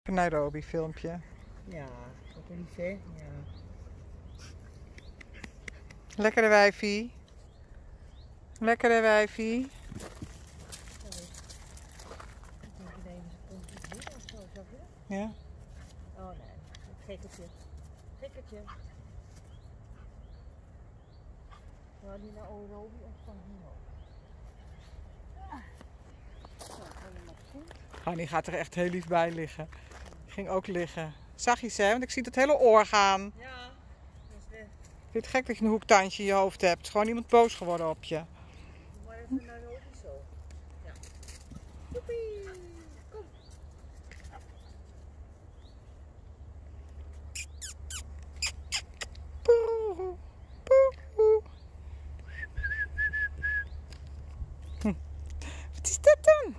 een Nairobi filmpje. Ja, ook lief hè? Ja. Lekkere wijfie. Lekkere wijfie. Ik denk ineens komt iets binnen of zo, zag je? Ja. Oh nee, een gekkertje. Gekkertje. Waar die naar Nairobi of van hier ook? Die gaat er echt heel lief bij liggen. Die ging ook liggen. Zag je ze? Want ik zie het hele oor gaan. Ja, dat is weg. Ik vind het gek dat je een hoektandje in je hoofd hebt. Het is gewoon iemand boos geworden op je. Doe maar even naar Nairobi zo. Ja. Joepie, kom. Poe, poe, poe. Wat is dat dan?